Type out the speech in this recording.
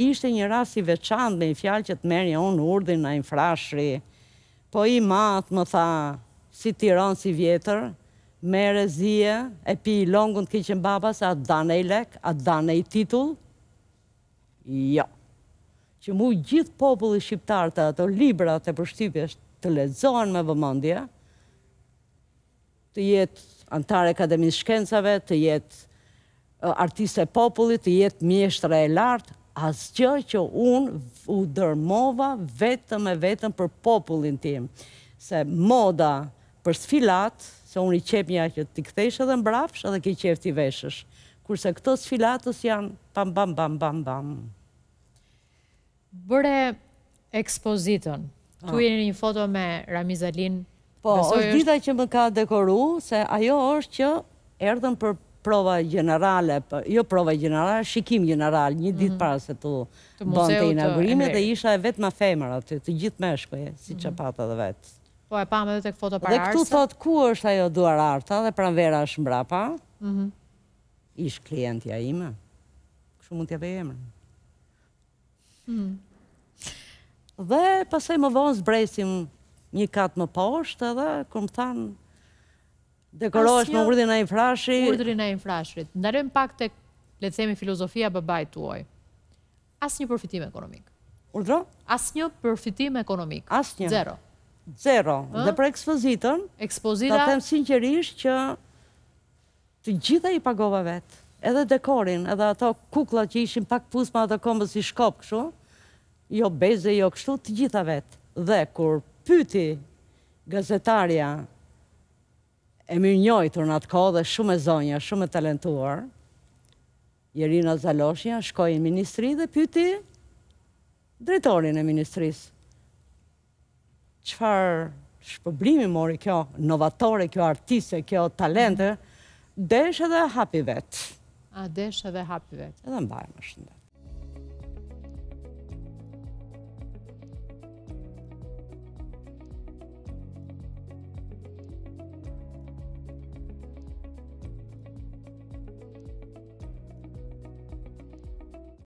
ishte një rast i veçantë me i fjalë që të merja unë urdhin në infrashri, po i matë më tha, si tiran si vjetër, mere zije, e pi i longun të kiqen baba, se atë dane i lek, atë dane i titull. Jo. Që mu gjithë populli shqiptar të ato libra të përshtypjes të lexohen me vëmendje, të jetë antar e Akademisë Shkencave, të jetë artiste e popullit, të jetë mjeshtre e lartë, asgjë që unë u dërmova vetëm e vetëm për popullin tim. Se moda për sfilat, se unë i qepnja që t'i kthesh edhe mbrapsh edhe ki qef t'i veshësh. Kurse këto sfilatës janë bam, bam, bam, bam, bam. Bëre ekspozitën. Tu jeni një foto me Ramiz Alin. Po, është dita që më ka dekoru, se ajo është që erdhën për prova generale, jo prova generale, shikim general, një ditë para se tu bënd të inaugurime, dhe isha e vetë ma femër aty, të gjithë meshkoje, si që patë edhe vetë. Po, e pam edhe të foto para arsa. Dhe këtu thot, ku është ajo duar arta, dhe pranvera është mbrapa, ish klientja ime, kështu mund t'ja vej emrën. Dhe pasaj më vonë zbresim një katë më poshtë edhe kërë më thanë dekorohesh me urdhrin e infrashri. Urdhrin e infrashrit. Ndarojmë pak tek, le të themi, filozofia babait tuaj. Asnjë përfitim ekonomik. Urdhro? Asnjë përfitim ekonomik. Asnjë. Zero. Zero. Dhe për ekspozitën, ta them sinqerisht që të gjitha i pagova vetë. Edhe dekorin, edhe ato kukla që ishin pak pusma ato kombës i shkop kështu, jo beze, jo kështu, të gjitha vetë. Dhe kur pyti gazetarja e mirë njojtur në atë kohë dhe shumë e zonja, shumë e talentuar, Jerina Zaloshja, shkoi në ministri dhe pyti drejtorin e ministrisë. Çfarë shpërblimi mori kjo, novatore, kjo artiste, kjo talente, desh edhe hapi vetë. A desh edhe hapi vetë. Edhe mbaj më shëndet.